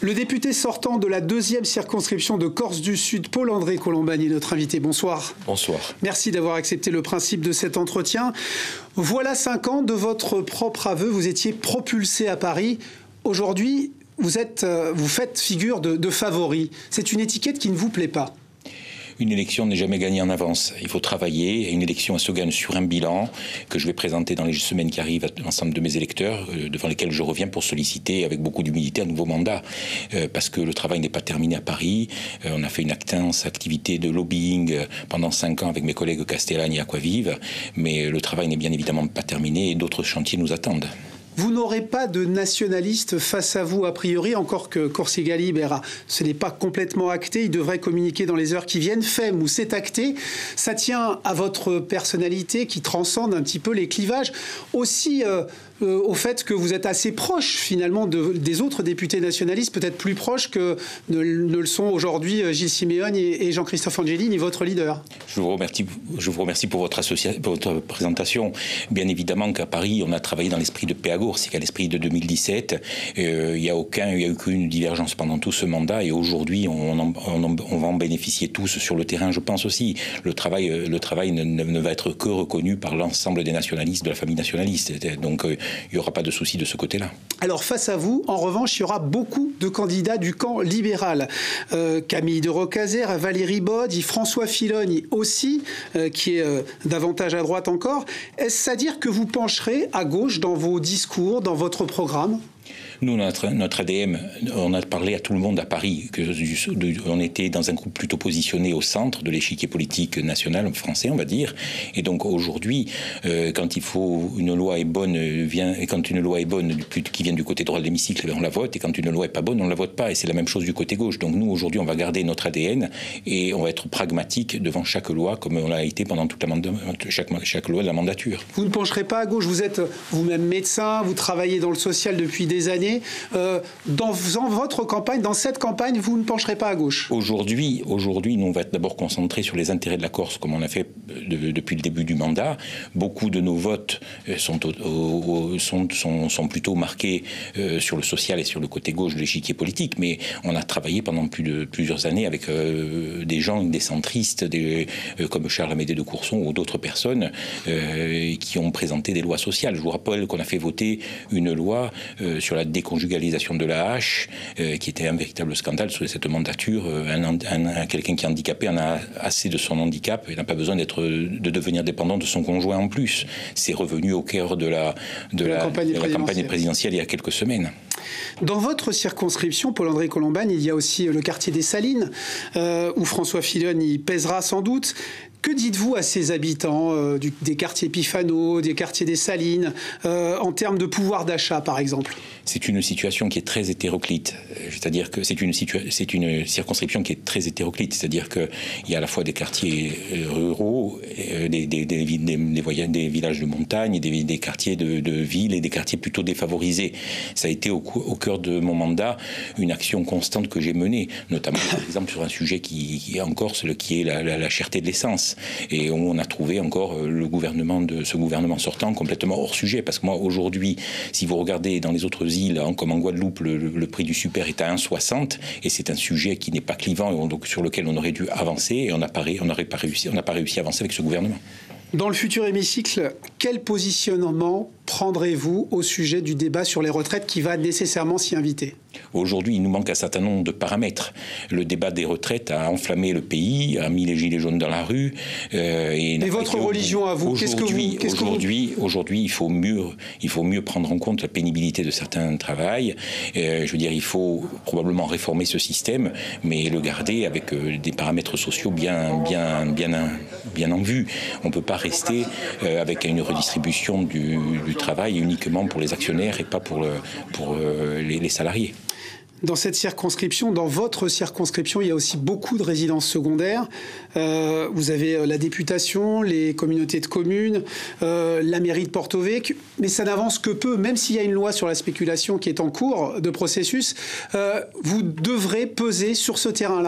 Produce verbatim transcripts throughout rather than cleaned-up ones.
Le député sortant de la deuxième circonscription de Corse du Sud, Paul-André Colombagne, est notre invité. Bonsoir. Bonsoir. Merci d'avoir accepté le principe de cet entretien. Voilà cinq ans, de votre propre aveu, vous étiez propulsé à Paris. Aujourd'hui, vous, êtes, vous faites figure de, de favori. C'est une étiquette qui ne vous plaît pas. Une élection n'est jamais gagnée en avance. Il faut travailler. Une élection, elle se gagne sur un bilan que je vais présenter dans les semaines qui arrivent à l'ensemble de mes électeurs, euh, devant lesquels je reviens pour solliciter avec beaucoup d'humilité un nouveau mandat. Euh, parce que le travail n'est pas terminé à Paris. Euh, on a fait une intense activité de lobbying euh, pendant cinq ans avec mes collègues Castellane et Aquavive. Mais le travail n'est bien évidemment pas terminé et d'autres chantiers nous attendent. Vous n'aurez pas de nationaliste face à vous, a priori, encore que Corsica Libera, ce n'est pas complètement acté, il devrait communiquer dans les heures qui viennent. Fem, où c'est acté, ça tient à votre personnalité qui transcende un petit peu les clivages. Aussi euh, euh, au fait que vous êtes assez proche, finalement, de, des autres députés nationalistes, peut-être plus proches que ne, ne le sont aujourd'hui Gilles Simeone et, et Jean-Christophe Angelini, votre leader. Je vous remercie, je vous remercie pour votre, associa- pour votre présentation. Bien évidemment qu'à Paris, on a travaillé dans l'esprit de paix à c'est qu'à l'esprit de deux mille dix-sept, euh, il n'y a aucun, il y a eu qu'une divergence pendant tout ce mandat, et aujourd'hui, on, on, on, on va en bénéficier tous sur le terrain, je pense aussi. Le travail, le travail ne, ne va être que reconnu par l'ensemble des nationalistes, de la famille nationaliste. Donc, euh, il n'y aura pas de souci de ce côté-là. Alors, face à vous, en revanche, il y aura beaucoup de candidats du camp libéral. Euh, Camille de Rocazzer, Valérie Boddy, François Filoni aussi, euh, qui est euh, davantage à droite encore. Est-ce à dire que vous pencherez à gauche dans vos discours, dans votre programme ? Nous, notre, notre A D M, on a parlé à tout le monde à Paris, que de, on était dans un groupe plutôt positionné au centre de l'échiquier politique national français, on va dire. Et donc aujourd'hui, euh, quand il faut une loi est bonne, vient, et quand une loi est bonne qui vient du côté droit de l'hémicycle, on la vote, et quand une loi est pas bonne, on la vote pas. Et c'est la même chose du côté gauche. Donc nous, aujourd'hui, on va garder notre A D N et on va être pragmatique devant chaque loi, comme on l'a été pendant toute la manda, chaque, chaque loi de la mandature. Vous ne pencherez pas à gauche. Vous êtes vous-même médecin, vous travaillez dans le social depuis des années. Euh, dans, dans votre campagne, dans cette campagne, vous ne pencherez pas à gauche. Aujourd'hui, aujourd'hui, nous, on va être d'abord concentrés sur les intérêts de la Corse, comme on a fait de, depuis le début du mandat. Beaucoup de nos votes sont, au, au, sont, sont, sont plutôt marqués euh, sur le social et sur le côté gauche de l'échiquier politique, mais on a travaillé pendant plus de, plusieurs années avec euh, des gens, des centristes, des, euh, comme Charles Amédée de Courson ou d'autres personnes euh, qui ont présenté des lois sociales. Je vous rappelle qu'on a fait voter une loi euh, sur la déconjugalisation de la hache, euh, qui était un véritable scandale sur cette mandature. Un, un, un, quelqu'un qui est handicapé en a assez de son handicap et n'a pas besoin d'être, de devenir dépendant de son conjoint en plus. C'est revenu au cœur de la, de la, la, campagne, de la campagne présidentielle il y a quelques semaines. Dans votre circonscription, Paul-André Colombagne, il y a aussi le quartier des Salines, euh, où François Filoni y pèsera sans doute. Que dites-vous à ces habitants euh, du, des quartiers Pifano, des quartiers des Salines, euh, en termes de pouvoir d'achat, par exemple ? C'est une situation qui est très hétéroclite. C'est-à-dire que c'est une, situa- c'est une circonscription qui est très hétéroclite. C'est-à-dire qu'il y a à la fois des quartiers ruraux, des, des, des, des, des, voyages, des villages de montagne, des, des quartiers de, de ville et des quartiers plutôt défavorisés. Ça a été au, au cœur de mon mandat une action constante que j'ai menée, notamment par exemple sur un sujet qui, qui est en Corse, qui est la, la, la cherté de l'essence. Et on a trouvé encore le gouvernement de ce gouvernement sortant complètement hors sujet. Parce que moi, aujourd'hui, si vous regardez dans les autres îles, hein, comme en Guadeloupe, le, le prix du super est à un virgule soixante, et c'est un sujet qui n'est pas clivant, et on, donc, sur lequel on aurait dû avancer, et on n'a pas, on n'aurait pas réussi, on n'a pas réussi à avancer avec ce gouvernement. Dans le futur hémicycle, quel positionnement prendrez-vous au sujet du débat sur les retraites qui va nécessairement s'y inviter ? Aujourd'hui, il nous manque un certain nombre de paramètres. Le débat des retraites a enflammé le pays, a mis les gilets jaunes dans la rue. Euh, et Mais votre religion à vous, qu'est-ce que vous, qu'est-ce aujourd'hui, que vous... aujourd'hui, il faut mieux, il faut mieux prendre en compte la pénibilité de certains travails. Euh, je veux dire, il faut probablement réformer ce système, mais le garder avec euh, des paramètres sociaux bien, bien, bien, bien en vue. On ne peut pas rester euh, avec une redistribution du, du travail uniquement pour les actionnaires et pas pour, le, pour euh, les, les salariés. Dans cette circonscription, dans votre circonscription, il y a aussi beaucoup de résidences secondaires. Euh, vous avez la députation, les communautés de communes, euh, la mairie de Porto Vecchio, mais ça n'avance que peu, même s'il y a une loi sur la spéculation qui est en cours de processus. Euh, vous devrez peser sur ce terrain-là.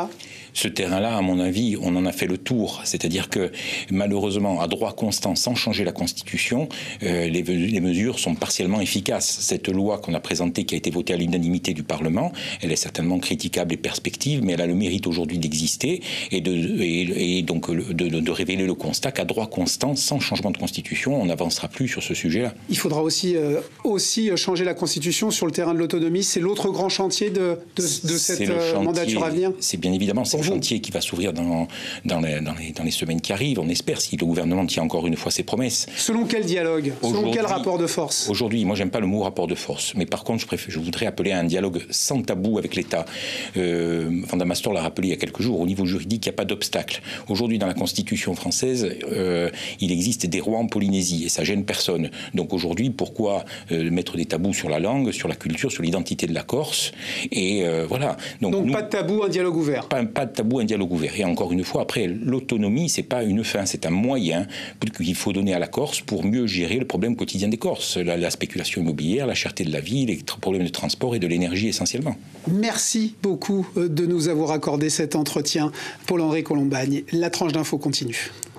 Ce terrain-là, à mon avis, on en a fait le tour. C'est-à-dire que, malheureusement, à droit constant, sans changer la Constitution, euh, les, les mesures sont partiellement efficaces. Cette loi qu'on a présentée, qui a été votée à l'unanimité du Parlement, elle est certainement critiquable et perspective, mais elle a le mérite aujourd'hui d'exister et, de, et, et donc de, de, de révéler le constat qu'à droit constant, sans changement de Constitution, on n'avancera plus sur ce sujet-là. Il faudra aussi, euh, aussi changer la Constitution sur le terrain de l'autonomie. C'est l'autre grand chantier de, de, de cette chantier, mandature à venir. C'est bien évidemment, c'est le chantier qui va s'ouvrir dans, dans, les, dans, les, dans les semaines qui arrivent. On espère, si le gouvernement tient encore une fois ses promesses. Selon quel dialogue? Selon quel rapport de force? Aujourd'hui, moi, j'aime pas le mot rapport de force, mais par contre, je, préfère, je voudrais appeler à un dialogue sans tabou avec l'État. Euh, Van Damastor l'a rappelé il y a quelques jours. Au niveau juridique, il n'y a pas d'obstacle. Aujourd'hui, dans la Constitution française, euh, il existe des rois en Polynésie et ça gêne personne. Donc aujourd'hui, pourquoi euh, mettre des tabous sur la langue, sur la culture, sur l'identité de la Corse? Et euh, voilà. Donc, Donc nous, pas de tabou, un dialogue ouvert. Pas, pas de tabou, un dialogue ouvert. Et encore une fois, après, l'autonomie, c'est pas une fin, c'est un moyen qu'il faut donner à la Corse pour mieux gérer le problème quotidien des Corses, la, la spéculation immobilière, la cherté de la vie, les problèmes de transport et de l'énergie essentiellement. Merci beaucoup de nous avoir accordé cet entretien. Paul-Henri Colombagne, la tranche d'info continue.